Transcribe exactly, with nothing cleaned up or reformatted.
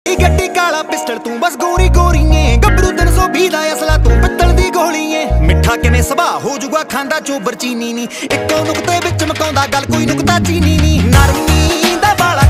गड्डी काला पिस्टल तू बस गोरी गोरी है गबरू तीन सौ भी दा असला तू पित्तल दी गोली है मिठा किने सुभा हो जुगा खांदा चोबर चीनी नी इक्को नुकते विच मकाउंदा गल कोई नुकता चीनी नी नरमी दा बाला